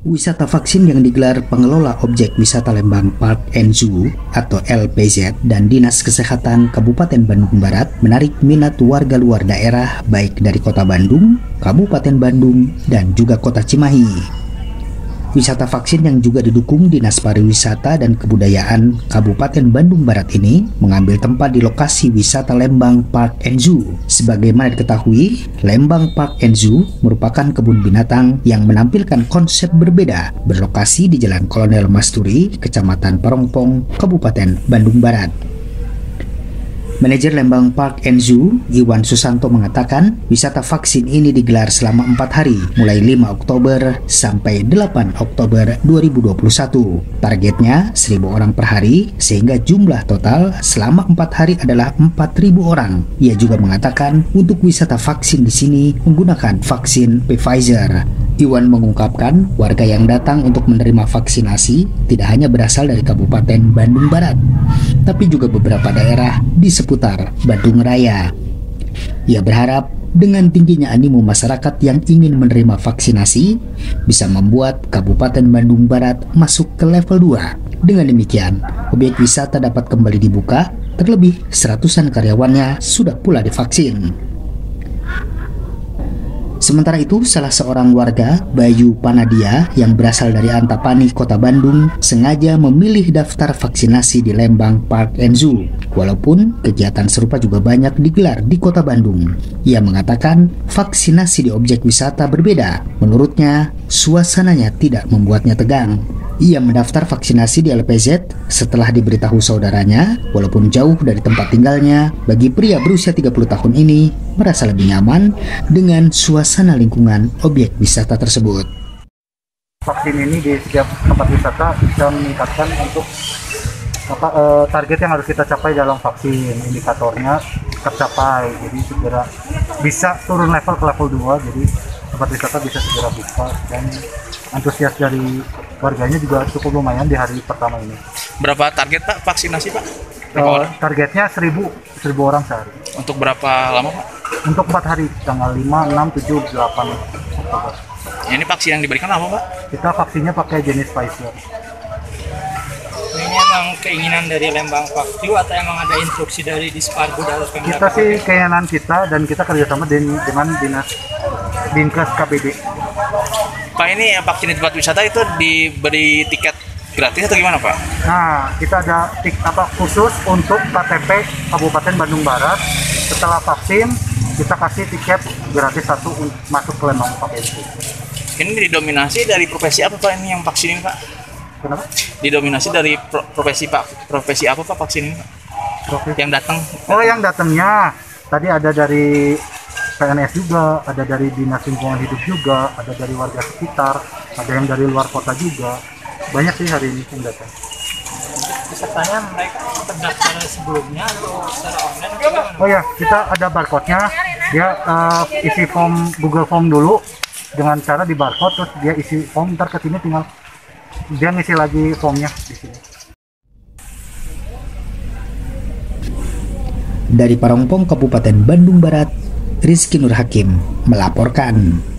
Wisata vaksin yang digelar pengelola objek wisata Lembang Park and Zoo atau LPZ dan Dinas Kesehatan Kabupaten Bandung Barat menarik minat warga luar daerah baik dari Kota Bandung, Kabupaten Bandung, dan juga Kota Cimahi. Wisata vaksin yang juga didukung Dinas Pariwisata dan Kebudayaan Kabupaten Bandung Barat ini mengambil tempat di lokasi wisata Lembang Park and Zoo. Sebagaimana diketahui, Lembang Park and Zoo merupakan kebun binatang yang menampilkan konsep berbeda, berlokasi di Jalan Kolonel Masturi, Kecamatan Parongpong, Kabupaten Bandung Barat. Manajer Lembang Park and Zoo, Iwan Susanto mengatakan, wisata vaksin ini digelar selama 4 hari, mulai 5 Oktober sampai 8 Oktober 2021. Targetnya 1.000 orang per hari, sehingga jumlah total selama 4 hari adalah 4.000 orang. Ia juga mengatakan, untuk wisata vaksin di sini menggunakan vaksin Pfizer. Iwan mengungkapkan, warga yang datang untuk menerima vaksinasi tidak hanya berasal dari Kabupaten Bandung Barat, tapi juga beberapa daerah di seputar Bandung Raya. Ia berharap dengan tingginya animo masyarakat yang ingin menerima vaksinasi bisa membuat Kabupaten Bandung Barat masuk ke level 2. Dengan demikian, objek wisata dapat kembali dibuka, terlebih 100-an karyawannya sudah pula divaksin. Sementara itu, salah seorang warga, Bayu Panadia, yang berasal dari Antapani, Kota Bandung, sengaja memilih daftar vaksinasi di Lembang Park and Zoo. Walaupun kegiatan serupa juga banyak digelar di Kota Bandung. Ia mengatakan vaksinasi di objek wisata berbeda. Menurutnya, suasananya tidak membuatnya tegang. Ia mendaftar vaksinasi di LPZ setelah diberitahu saudaranya, walaupun jauh dari tempat tinggalnya, bagi pria berusia 30 tahun ini merasa lebih nyaman dengan suasana lingkungan objek wisata tersebut. Vaksin ini di setiap tempat wisata bisa meningkatkan untuk target yang harus kita capai dalam vaksin. Indikatornya tercapai, jadi segera bisa turun level ke level 2, jadi tempat wisata bisa segera buka, dan antusias dari warganya juga cukup lumayan di hari pertama ini. Berapa target Pak vaksinasi Pak? Targetnya 1.000 orang sehari. Untuk berapa lama Pak? Untuk 4 hari, tanggal 5, 6, 7, 8 Oktober. Ini vaksin yang diberikan apa Pak? Kita vaksinnya pakai jenis Pfizer. Ini emang keinginan dari Lembang Park Zoo atau emang ada instruksi dari Dispargo dari Pemda? Kita sih keinginan kita, dan kita kerjasama dengan Dinas Dinkes KPD. Pak, ini vaksin di tempat wisata itu diberi tiket gratis atau gimana Pak? Nah, kita ada khusus untuk KTP Kabupaten Bandung Barat. Setelah vaksin, kita kasih tiket gratis 1 untuk masuk ke Lembang Park and Zoo. Ini didominasi dari profesi apa Pak ini yang vaksin ini Pak? Kenapa? Didominasi dari profesi apa Pak vaksin ini Pak? Profesi. Yang datang? Oh, yang datangnya tadi ada dari PNS juga, ada dari Dinas Lingkungan Hidup juga, ada dari warga sekitar, ada yang dari luar kota juga. Banyak sih hari ini yang datang. Pesertanya mereka terdaftar sebelumnya atau secara online atau gimana? Oh ya, kita ada barcode-nya. Dia isi form Google Form dulu dengan cara di barcode, terus dia isi form, ntar kesini tinggal dia ngisi lagi formnya di sini. Dari Parongpong, Kabupaten Bandung Barat, Rizky Nur Hakim melaporkan.